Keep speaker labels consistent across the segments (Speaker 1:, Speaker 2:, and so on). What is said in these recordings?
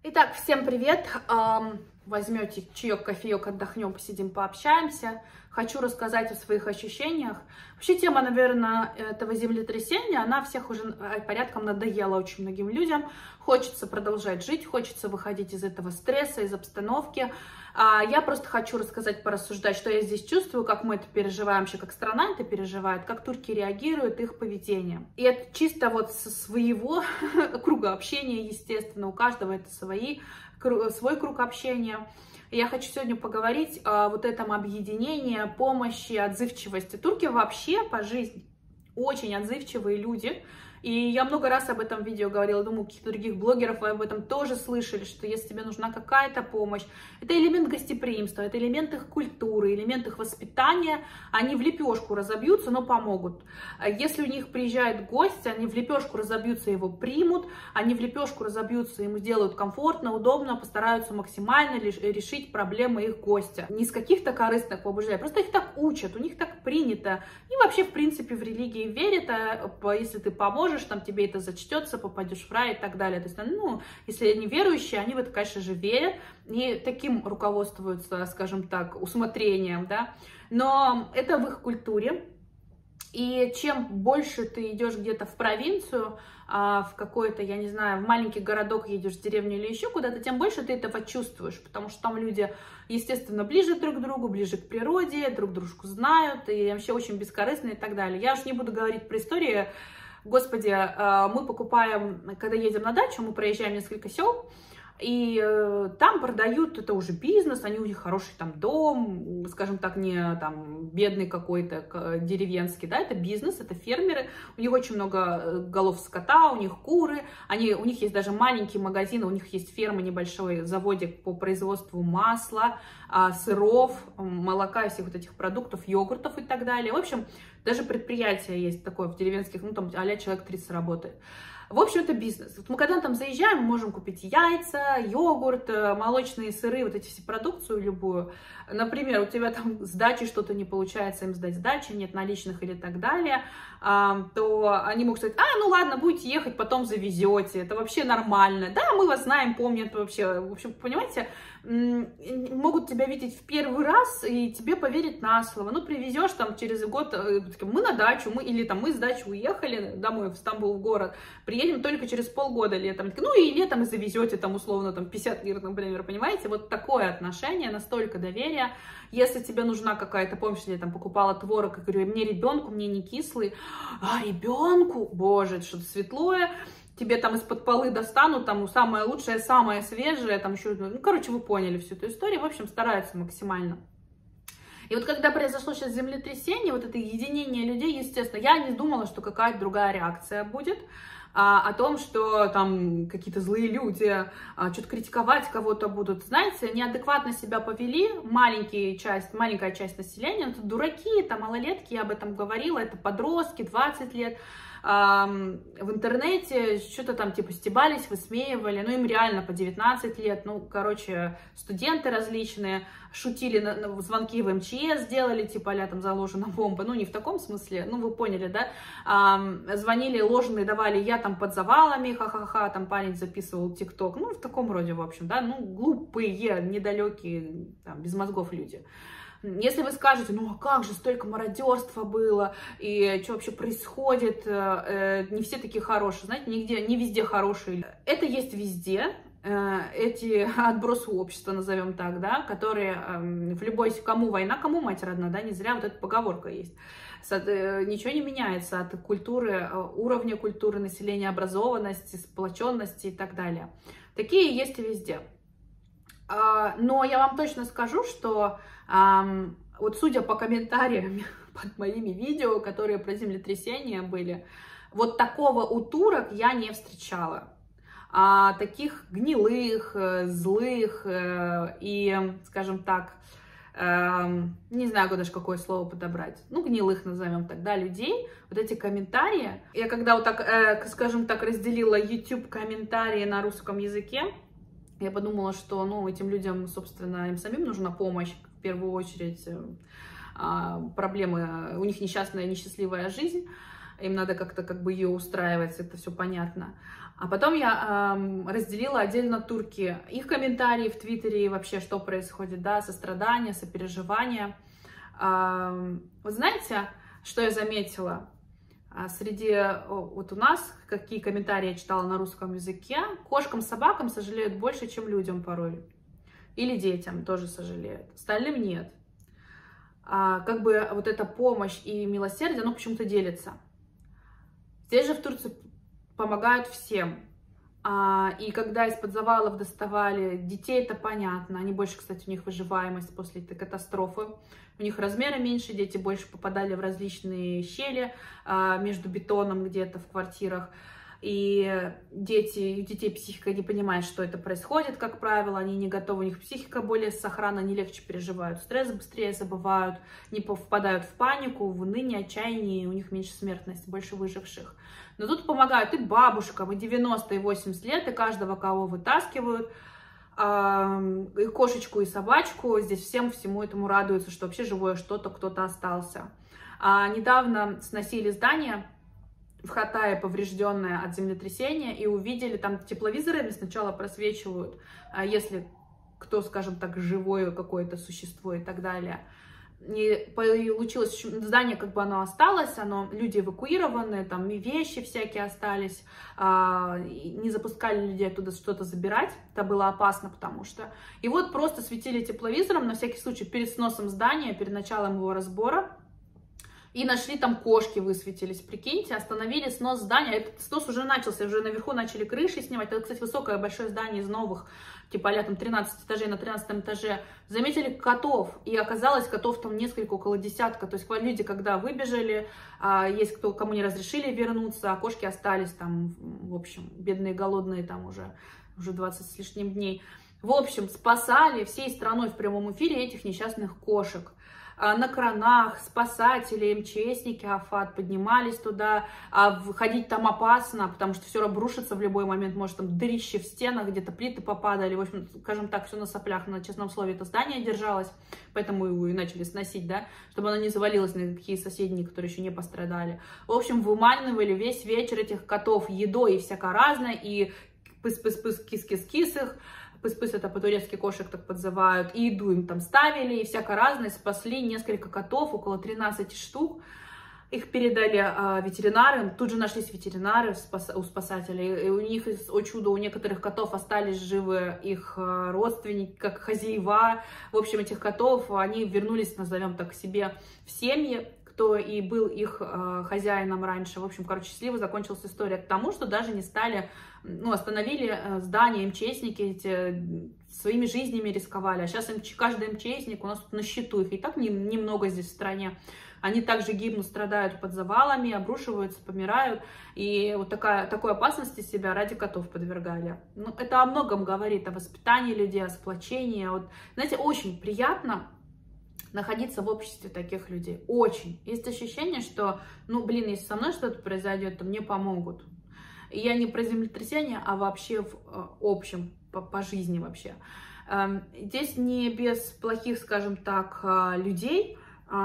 Speaker 1: Итак, всем привет! Возьмете чаек, кофеек, отдохнем, посидим, пообщаемся. Хочу рассказать о своих ощущениях. Вообще тема, наверное, этого землетрясения, она всех уже порядком надоела очень многим людям. Хочется продолжать жить, хочется выходить из этого стресса, из обстановки. Я просто хочу рассказать, порассуждать, что я здесь чувствую, как мы это переживаем, вообще как страна это переживает, как турки реагируют, их поведение. И это чисто вот со своего круга общения, естественно, у каждого это свой круг общения. Я хочу сегодня поговорить о вот этом объединении, помощи, отзывчивости. Турки вообще по жизни очень отзывчивые люди. И я много раз об этом видео говорила, думаю, каких-то других блогеров вы об этом тоже слышали, что если тебе нужна какая-то помощь, это элемент гостеприимства, это элемент их культуры, элемент их воспитания, они в лепешку разобьются, но помогут. Если у них приезжает гость, они в лепешку разобьются, его примут, они в лепешку разобьются, ему сделают комфортно, удобно, постараются максимально решить проблемы их гостя. Не из каких-то корыстных побуждений, просто их так учат, у них так принято. И вообще, в принципе, в религии верят, если ты поможешь, там тебе это зачтется, попадешь в рай и так далее. То есть, если они верующие, они в это, конечно же, верят и таким руководствуются, скажем так, усмотрением, да. Но это в их культуре. И чем больше ты идешь где-то в провинцию, в какой-то, я не знаю, в маленький городок едешь, в деревню или еще куда-то, тем больше ты этого чувствуешь, потому что там люди, естественно, ближе друг к другу, ближе к природе, друг дружку знают, и вообще очень бескорыстные и так далее. Я уж не буду говорить про истории. Господи, мы покупаем, когда едем на дачу, мы проезжаем несколько сел, и там продают, это уже бизнес, у них хороший там дом, скажем так, не там бедный какой-то деревенский, да, это бизнес, это фермеры, у них очень много голов скота, у них куры, у них есть даже маленькие магазины, у них есть ферма, небольшой заводик по производству масла, сыров, молока и всех вот этих продуктов, йогуртов и так далее. В общем, даже предприятие есть такое в деревенских, там а-ля человек 30 работает. В общем, это бизнес. Вот мы когда там заезжаем, мы можем купить яйца, йогурт, молочные сыры, вот эти все продукцию любую. Например, у тебя там с дачей что-то не получается им сдать сдачи, нет наличных или так далее, то они могут сказать: ну ладно, будете ехать, потом завезете, это вообще нормально. Да, мы вас знаем, помнят вообще. В общем, понимаете, могут тебя видеть в первый раз и тебе поверить на слово. Привезешь там через год, мы на дачу, мы с дачи уехали домой в Стамбул, в город, приедем только через полгода летом. И летом и завезете там условно 50 лир, например, понимаете? Вот такое отношение, настолько доверие. Если тебе нужна какая-то помощь, я там покупала творог, и говорю: мне ребенку, мне не кислый, ребенку, боже, это что-то светлое, тебе там из-под полы достанут, там самое лучшее, самое свежее, там еще, вы поняли всю эту историю, в общем, стараются максимально. И вот когда произошло сейчас землетрясение, вот это единение людей, естественно, я не думала, что какая-то другая реакция будет, о том, что там какие-то злые люди что-то критиковать кого-то будут. Знаете, неадекватно себя повели, маленькая часть населения, это дураки, это малолетки, я об этом говорила, это подростки, 20 лет, в интернете что-то там типа стебались, высмеивали, им реально по 19 лет, студенты различные, шутили, звонки в МЧС сделали, типа а-ля там заложена бомба, не в таком смысле, вы поняли, да, звонили ложные, давали, я там под завалами, ха-ха-ха, там парень записывал ТикТок, в таком роде, в общем, да, глупые, недалекие, там, без мозгов люди. Если вы скажете: а как же, столько мародерства было, и что вообще происходит, не все такие хорошие, знаете, не везде хорошие. Это есть везде, эти отбросы общества, назовем так, да, которые в любой, кому война, кому мать родна, да, не зря вот эта поговорка есть. Ничего не меняется от культуры, уровня культуры населения, образованности, сплоченности и так далее. Такие есть и везде. Но я вам точно скажу, что вот судя по комментариям под моими видео, которые про землетрясения были, вот такого у турок я не встречала. Таких гнилых, злых и, скажем так, не знаю даже какое слово подобрать, гнилых, назовем так, да, людей, вот эти комментарии. Я когда вот так, скажем так, разделила YouTube комментарии на русском языке, я подумала, что, этим людям, собственно, им самим нужна помощь, в первую очередь, проблемы, у них несчастная, несчастливая жизнь, им надо как-то ее устраивать, это все понятно. А потом я разделила отдельно турки, их комментарии в Твиттере и вообще, что происходит, да, сострадание, сопереживание. Вы знаете, что я заметила? Среди, вот у нас, какие комментарии я читала на русском языке, кошкам, собакам сожалеют больше, чем людям порой. Или детям тоже сожалеют, остальным нет. Как бы вот эта помощь и милосердие, оно почему-то делится. Здесь же в Турции помогают всем. И когда из-под завалов доставали детей, это понятно. Они больше, кстати, у них выживаемость после этой катастрофы. У них размеры меньше, дети больше попадали в различные щели между бетоном где-то в квартирах. И у детей психика не понимает, что это происходит, как правило. Они не готовы, у них психика более сохранна, они легче переживают стресс, быстрее забывают, не впадают в панику, в уныние, отчаяние, у них меньше смертности, больше выживших. Но тут помогают и бабушкам, и 90, и 80 лет, и каждого, кого вытаскивают, и кошечку, и собачку. Здесь всему этому радуются, что вообще живое что-то, кто-то остался. Недавно сносили здание в Хаттае, поврежденное от землетрясения, и увидели, там тепловизорами сначала просвечивают, если кто, скажем так, живое какое-то существо и так далее. И получилось, здание как бы оно осталось, люди эвакуированы, там и вещи всякие остались, не запускали людей оттуда что-то забирать, это было опасно, потому что... И вот просто светили тепловизором, на всякий случай, перед сносом здания, перед началом его разбора, и нашли там кошки, высветились, прикиньте, остановили снос здания, этот снос уже начался, уже наверху начали крыши снимать, это, кстати, высокое большое здание из новых, типа там 13 этажей, на 13 этаже, заметили котов, и оказалось, котов там несколько, около десятка, то есть люди, когда выбежали, есть кто, кому не разрешили вернуться, а кошки остались там, в общем, бедные, голодные там уже 20 с лишним дней. В общем, спасали всей страной в прямом эфире этих несчастных кошек. На кранах спасатели, МЧСники, Афат поднимались туда, ходить там опасно, потому что все обрушится в любой момент, может там дырища в стенах, где-то плиты попадали, в общем, скажем так, все на соплях, на честном слове это здание держалось, поэтому его и начали сносить, да, чтобы оно не завалилось на какие соседние, которые еще не пострадали. В общем, выманивали весь вечер этих котов едой и всяко разное, и пыс-пыс-пыс, кис-кис-кис их, пыс-пыс, это по-турецки кошек так подзывают, и еду им там ставили, и всяко разное, спасли несколько котов, около 13 штук, их передали ветеринарам, тут же нашлись ветеринары у спасателей, и у них, о чудо, у некоторых котов остались живы их родственники, как хозяева, в общем, этих котов, они вернулись, назовем так, к себе в семьи, кто и был их хозяином раньше. В общем, короче, счастливо закончилась история к тому, что даже не стали, остановили здание, МЧСники эти своими жизнями рисковали. А сейчас каждый МЧСник у нас тут на счету, их и так немного здесь в стране. Они также гибнут, страдают под завалами, обрушиваются, помирают. И вот такой опасности себя ради котов подвергали. Это о многом говорит, о воспитании людей, о сплочении. Вот, знаете, очень приятно находиться в обществе таких людей. Очень. Есть ощущение, что, если со мной что-то произойдет, то мне помогут. И я не про землетрясение, а вообще в общем, по жизни вообще. Здесь не без плохих, скажем так, людей.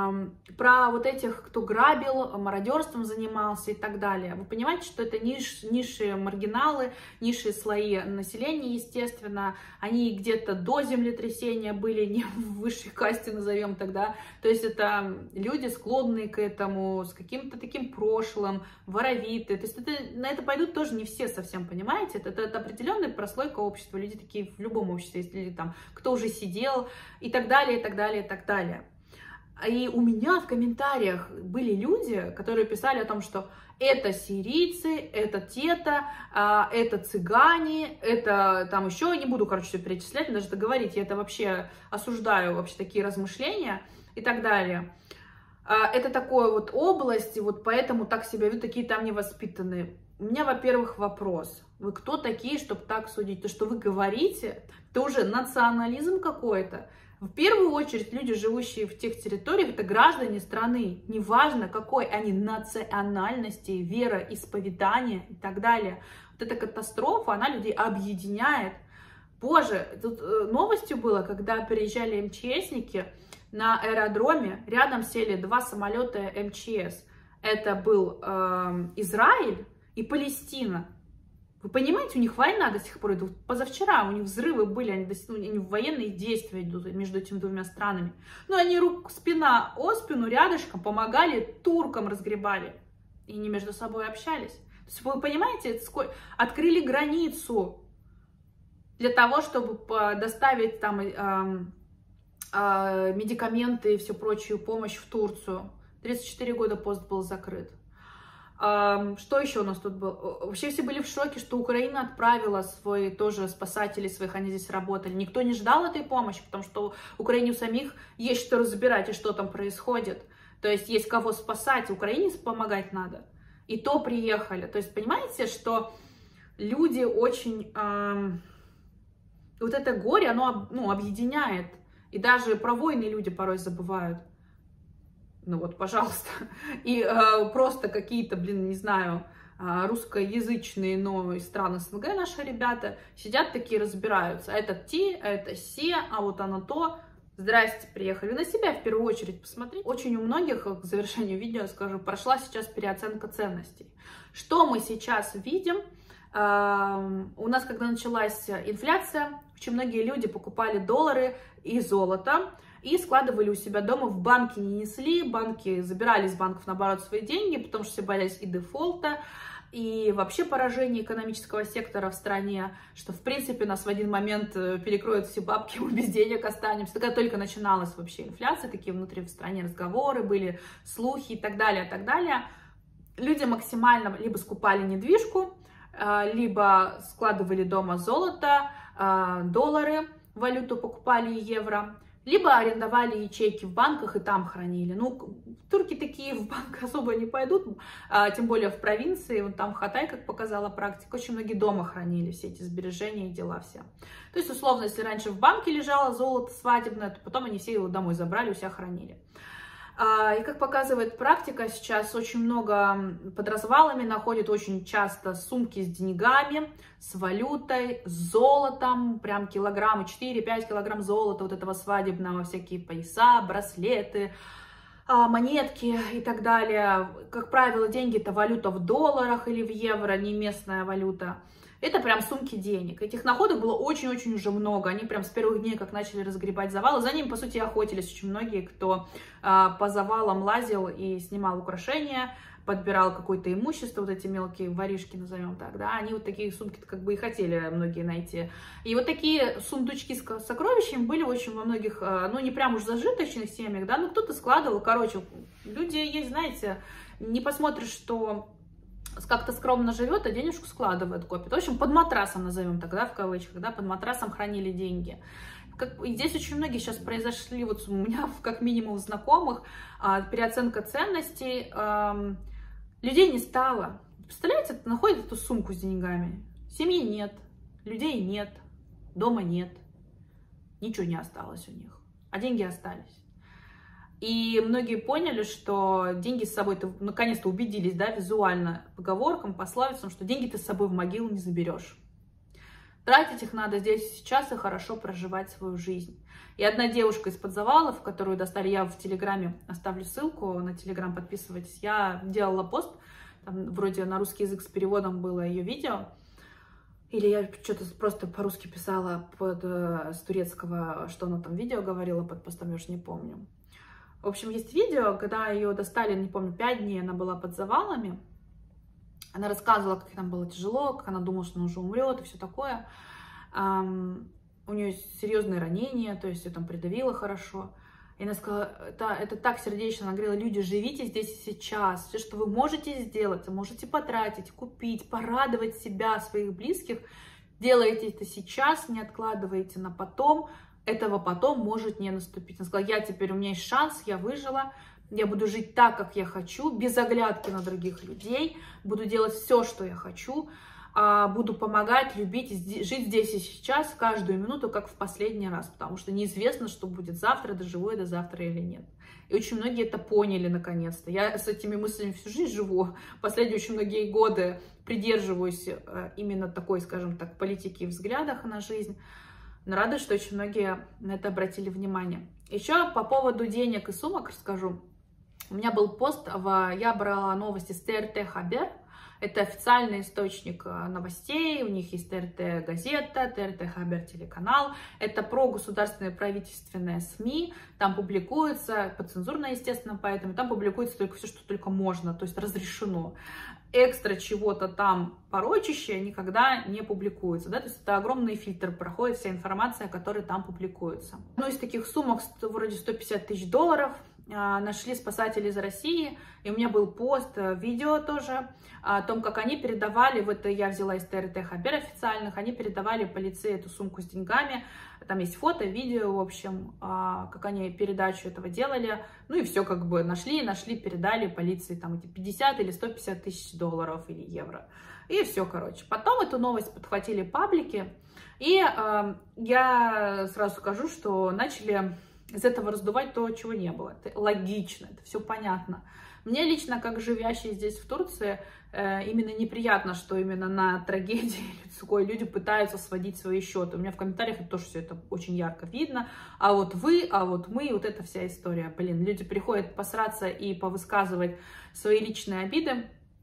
Speaker 1: Про вот этих, кто грабил, мародерством занимался и так далее. Вы понимаете, что это низшие маргиналы, низшие слои населения, естественно. Они где-то до землетрясения были не в высшей касте, назовем тогда. То есть это люди, склонные к этому, с каким-то таким прошлым, воровитые. То есть на это пойдут тоже не все совсем, понимаете? Это определенная прослойка общества. Люди такие в любом обществе, если там кто уже сидел и так далее, и так далее, и так далее. И у меня в комментариях были люди, которые писали о том, что это сирийцы, это тета, это цыгане, это там еще, не буду, короче, все перечислять, даже это говорить, я это вообще осуждаю, вообще такие размышления и так далее. Это такая вот область, и вот поэтому так себя ведут, такие там невоспитанные. У меня, во-первых, вопрос. Вы кто такие, чтобы так судить? То, что вы говорите, это уже национализм какой-то. В первую очередь, люди, живущие в тех территориях, это граждане страны. Неважно, какой они национальности, вероисповедания и так далее. Вот эта катастрофа, она людей объединяет. Боже, тут новостью было, когда приезжали МЧСники на аэродроме, рядом сели 2 самолета МЧС. Это был Израиль и Палестина. Вы понимаете, у них война до сих пор идет. Позавчера у них взрывы были, они военные действия идут между этими двумя странами. Но они спина о спину рядышком помогали, туркам разгребали. И они между собой общались. То есть вы понимаете, открыли границу для того, чтобы доставить там медикаменты и всю прочую помощь в Турцию. 34 года пост был закрыт. Что еще у нас тут было? Вообще все были в шоке, что Украина отправила тоже спасателей своих, они здесь работали. Никто не ждал этой помощи, потому что в Украине у самих есть что разбирать и что там происходит. То есть есть кого спасать, Украине помогать надо. И то приехали. То есть понимаете, что люди очень... вот это горе, оно объединяет. И даже про войны люди порой забывают. Ну вот, пожалуйста. И просто какие-то, не знаю, русскоязычные, но из стран СНГ наши ребята сидят такие, разбираются. А это те, а это се, а вот оно то. Здрасте, приехали. На себя в первую очередь посмотреть. Очень у многих, к завершению видео скажу, прошла сейчас переоценка ценностей. Что мы сейчас видим? У нас, когда началась инфляция, очень многие люди покупали доллары и золото и складывали у себя дома, в банки не несли, банки забирали из банков, наоборот, свои деньги, потому что все боялись и дефолта, и вообще поражения экономического сектора в стране, что, в принципе, нас в один момент перекроют все бабки, мы без денег останемся. Тогда только начиналась вообще инфляция, такие внутри в стране разговоры были, слухи и так далее, и так далее. Люди максимально либо скупали недвижку, либо складывали дома золото, доллары, валюту покупали, евро, либо арендовали ячейки в банках и там хранили. Ну, турки такие в банк особо не пойдут, тем более в провинции, вот там в Хатай, как показала практика, очень многие дома хранили все эти сбережения и дела все. То есть, условно, если раньше в банке лежало золото свадебное, то потом они все его домой забрали, у себя хранили. И как показывает практика, сейчас очень много под развалами находят очень часто сумки с деньгами, с валютой, с золотом, прям килограммы, 4-5 килограмм золота вот этого свадебного, всякие пояса, браслеты, монетки и так далее. Как правило, деньги это валюта в долларах или в евро, не местная валюта. Это прям сумки денег. Этих находок было очень-очень уже много. Они прям с первых дней, как начали разгребать завалы, за ними, по сути, охотились очень многие, кто по завалам лазил и снимал украшения, подбирал какое-то имущество, вот эти мелкие воришки, назовем так, да, они вот такие сумки как бы и хотели многие найти. И вот такие сундучки с сокровищами были очень во многих, ну, не прям уж зажиточных семьях, да, но кто-то складывал, короче, люди есть, знаете, не посмотришь, что как-то скромно живет, а денежку складывает, копит. В общем, под матрасом, назовем тогда, в кавычках, да, под матрасом хранили деньги. И здесь очень многие сейчас произошли, вот у меня как минимум знакомых, переоценка ценностей, людей не стало. Представляете, находят эту сумку с деньгами, семьи нет, людей нет, дома нет, ничего не осталось у них, а деньги остались. И многие поняли, что деньги с собой, наконец-то убедились, да, визуально, поговоркам, пословицам, что деньги ты с собой в могилу не заберешь. Тратить их надо здесь и сейчас и хорошо проживать свою жизнь. И одна девушка из-под завалов, которую достали, я в Телеграме оставлю ссылку на Телеграм, подписывайтесь, я делала пост, там вроде на русский язык с переводом было ее видео, или я что-то просто по-русски писала с турецкого, что она там видео говорила под постом, я уж не помню. В общем, есть видео, когда ее достали, не помню, 5 дней она была под завалами. Она рассказывала, как ей там было тяжело, как она думала, что она уже умрет и все такое. У нее серьезные ранения, то есть ее там придавило хорошо. И она сказала, это так сердечно, она говорила, люди, живите здесь и сейчас. Все, что вы можете сделать, можете потратить, купить, порадовать себя, своих близких, делайте это сейчас, не откладывайте на потом. Этого потом может не наступить. Она сказала, у меня есть шанс, я выжила, я буду жить так, как я хочу, без оглядки на других людей, буду делать все, что я хочу, буду помогать, любить, жить здесь и сейчас, каждую минуту, как в последний раз, потому что неизвестно, что будет завтра, доживу я до завтра или нет. И очень многие это поняли наконец-то. Я с этими мыслями всю жизнь живу, последние очень многие годы придерживаюсь именно такой, скажем так, политики и взглядах на жизнь. Но рада, что очень многие на это обратили внимание. Еще по поводу денег и сумок расскажу. У меня был пост, я брала новости с ТРТ Хабер. Это официальный источник новостей, у них есть ТРТ газета, ТРТ Хабер телеканал. Это прогосударственные правительственные СМИ, там публикуется, подцензурно, естественно, поэтому там публикуется только все, что только можно, то есть разрешено. Экстра чего-то там порочащее никогда не публикуется, да, то есть это огромный фильтр, проходит вся информация, которая там публикуется. Одну из таких сумок, вроде 150 тысяч долларов, нашли спасатели из России, и у меня был пост, видео тоже, о том, как они передавали, вот я взяла из ТРТ Хабер официальных, они передавали полиции эту сумку с деньгами, там есть фото, видео, в общем, как они передачу этого делали, ну и все как бы нашли, передали полиции там эти 50 или 150 тысяч долларов или евро, и все, короче. Потом эту новость подхватили паблики, и я сразу скажу, что начали из этого раздувать то, чего не было. Это логично, это все понятно. Мне лично, как живящей здесь в Турции, именно неприятно, что именно на трагедии людской люди пытаются сводить свои счеты. У меня в комментариях тоже все это очень ярко видно. А вот вы, а вот мы, вот эта вся история. Блин, люди приходят посраться и повысказывать свои личные обиды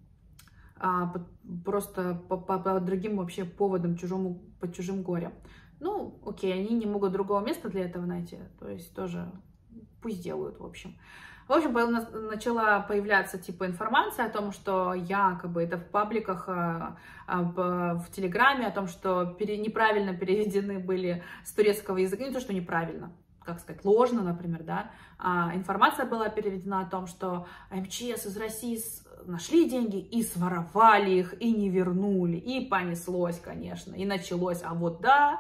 Speaker 1: просто по другим вообще поводам, по чужим горям. Ну, окей, они не могут другого места для этого найти, то есть тоже пусть делают, в общем. В общем, начала появляться типа информация о том, что якобы это в пабликах, в Телеграме, о том, что неправильно переведены были с турецкого языка, не то, что неправильно, как сказать, ложно, например, да, информация была переведена о том, что МЧС из России нашли деньги и своровали их, и не вернули, и понеслось, конечно, и началось, а вот да.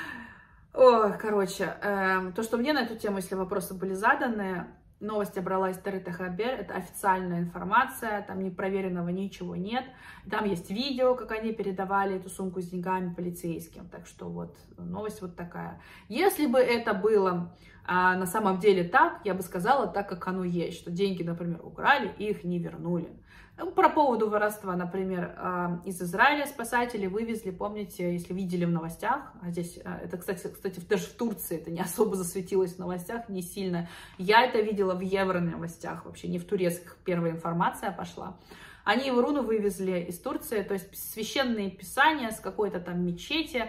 Speaker 1: Ой, короче, то, что мне на эту тему, если вопросы были заданы, новость я брала из ТРТ Хабер, это официальная информация, там непроверенного ничего нет, там есть видео, как они передавали эту сумку с деньгами полицейским, так что вот новость вот такая. Если бы это было на самом деле так, я бы сказала так, как оно есть, что деньги, например, украли и их не вернули. Про поводу воровства, например, из Израиля спасатели вывезли, помните, если видели в новостях, а здесь, это, кстати, даже в Турции это не особо засветилось в новостях, не сильно. Я это видела в Евро-новостях, вообще не в турецких, первая информация пошла. Они Евруну вывезли из Турции, то есть священные писания с какой-то там мечети,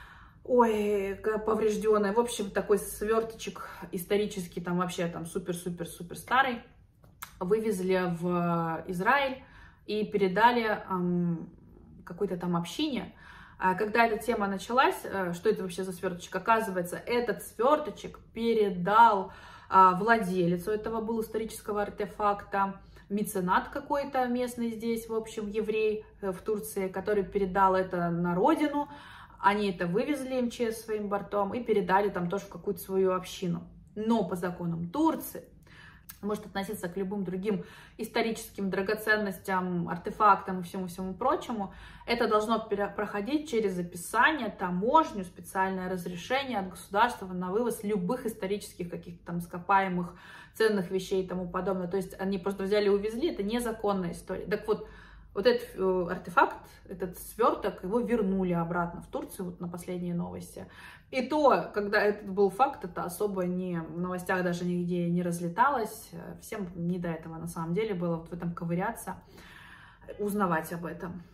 Speaker 1: ой, поврежденной, в общем, такой сверточек исторический, там вообще там супер-супер-супер старый, вывезли в Израиль и передали какой-то там общине. Когда эта тема началась, что это вообще за сверточек? Оказывается, этот сверточек передал владелец этого был исторического артефакта, меценат какой-то местный здесь, в общем, еврей в Турции, который передал это на родину. Они это вывезли МЧС своим бортом и передали там тоже в какую-то свою общину. Но по законам Турции может относиться к любым другим историческим драгоценностям, артефактам и всему прочему. Это должно проходить через описание, таможню, специальное разрешение от государства на вывоз любых исторических каких-то там ископаемых ценных вещей и тому подобное. То есть они просто взяли и увезли, это незаконная история. Так вот, вот этот артефакт, этот сверток, его вернули обратно в Турцию, вот на последние новости. И то, когда этот был факт, это особо не в новостях даже нигде не разлеталось. Всем не до этого на самом деле было вот в этом ковыряться, узнавать об этом.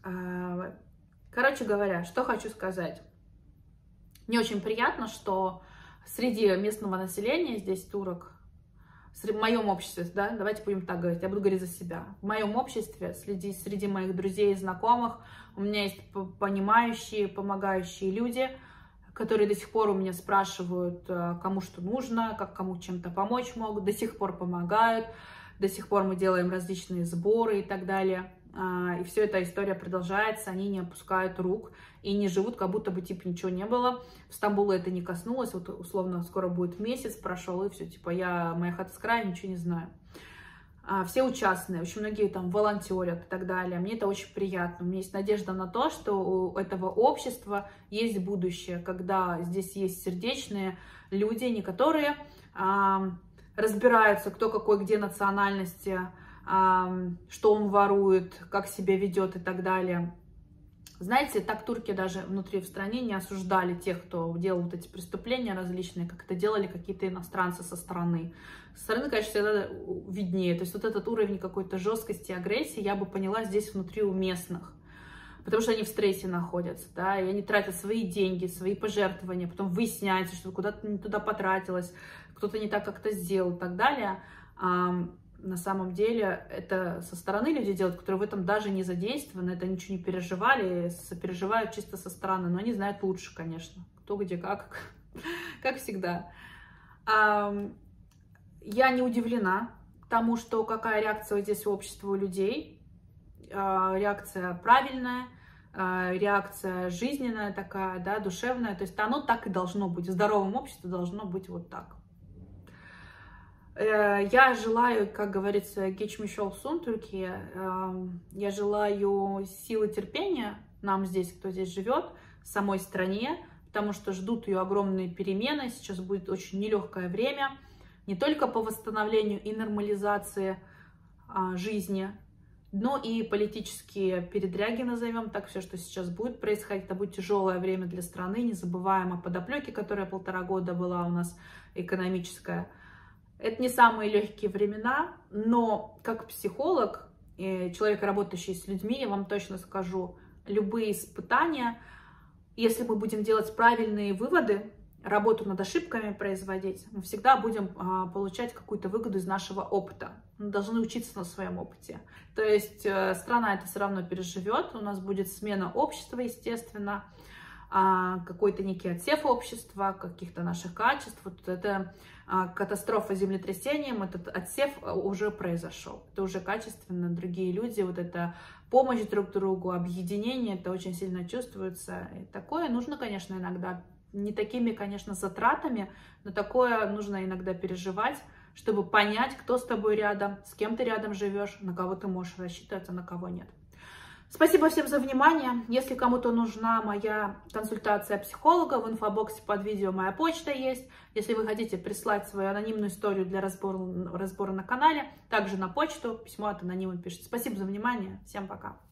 Speaker 1: Короче говоря, что хочу сказать. Мне очень приятно, что среди местного населения, здесь турок, в моем обществе, да, давайте будем так говорить, я буду говорить за себя. В моем обществе, среди моих друзей и знакомых, у меня есть понимающие, помогающие люди, которые до сих пор у меня спрашивают, кому что нужно, как кому чем-то помочь могут, до сих пор помогают, до сих пор мы делаем различные сборы и так далее. И все эта история продолжается, они не опускают рук и не живут, как будто бы типа ничего не было. В Стамбуле это не коснулось, вот условно скоро будет месяц прошел, и все, типа моя хата с края, ничего не знаю. Все участные, очень многие там волонтерят и так далее. Мне это очень приятно. У меня есть надежда на то, что у этого общества есть будущее, когда здесь есть сердечные люди, не которые разбираются, кто какой, где национальности, что он ворует, как себя ведет и так далее. Знаете, так турки даже внутри в стране не осуждали тех, кто делал вот эти преступления различные, как это делали какие-то иностранцы со стороны. Со стороны, конечно, всегда виднее. То есть вот этот уровень какой-то жесткости, агрессии я бы поняла здесь внутри у местных. Потому что они в стрессе находятся, да, и они тратят свои деньги, свои пожертвования, потом выясняется, что куда-то не туда потратилось, кто-то не так как-то сделал и так далее. На самом деле это со стороны люди делают, которые в этом даже не задействованы, это ничего не переживали, сопереживают чисто со стороны, но они знают лучше, конечно, кто где как всегда. Я не удивлена тому, что какая реакция вот здесь у общества, у людей. Реакция правильная, реакция жизненная такая, да, душевная, то есть оно так и должно быть, в здоровом обществе должно быть вот так. Я желаю, как говорится, geçmiş olsun, Türkiye, я желаю силы терпения нам здесь, кто здесь живет, самой стране, потому что ждут ее огромные перемены, сейчас будет очень нелегкое время, не только по восстановлению и нормализации жизни, но и политические передряги, назовем так, все, что сейчас будет происходить, это будет тяжелое время для страны, не забываем о подоплеке, которая 1,5 года была у нас экономическая. Это не самые легкие времена, но как психолог, человек, работающий с людьми, я вам точно скажу, любые испытания, если мы будем делать правильные выводы, работу над ошибками производить, мы всегда будем получать какую-то выгоду из нашего опыта. Мы должны учиться на своем опыте. То есть страна это все равно переживет, у нас будет смена общества, естественно, какой-то некий отсев общества, каких-то наших качеств. Вот это катастрофа землетрясением, этот отсев уже произошел. Это уже качественно другие люди, вот это помощь друг другу, объединение, это очень сильно чувствуется. И такое нужно, конечно, иногда, не такими, конечно, затратами, но такое нужно иногда переживать, чтобы понять, кто с тобой рядом, с кем ты рядом живешь, на кого ты можешь рассчитывать, а на кого нет. Спасибо всем за внимание. Если кому-то нужна моя консультация психолога, в инфобоксе под видео моя почта есть. Если вы хотите прислать свою анонимную историю для разбора на канале, также на почту, письмо от анонима пишите. Спасибо за внимание. Всем пока.